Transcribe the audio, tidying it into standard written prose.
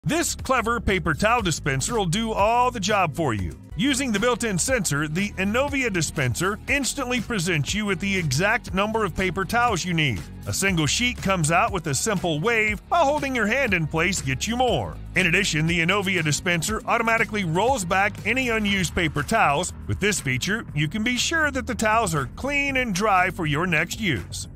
This clever paper towel dispenser will do all the job for you. Using the built-in sensor, the Anovia dispenser instantly presents you with the exact number of paper towels you need. A single sheet comes out with a simple wave, while holding your hand in place gets you more. In addition, the Anovia dispenser automatically rolls back any unused paper towels. With this feature, you can be sure that the towels are clean and dry for your next use.